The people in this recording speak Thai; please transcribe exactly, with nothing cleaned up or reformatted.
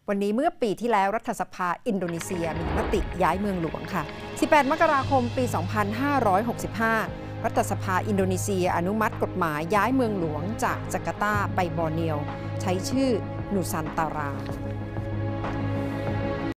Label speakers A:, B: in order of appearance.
A: วันนี้เมื่อปีที่แล้วรัฐสภาอินโดนีเซียมีมติย้ายเมืองหลวงค่ะ สิบแปด มกราคม ปี สองพันห้าร้อยหกสิบห้า รัฐสภาอินโดนีเซียอนุมัติกฎหมายย้ายเมืองหลวงจากจาการ์ตาไปบอร์เนียวใช้ชื่อนูซันตารา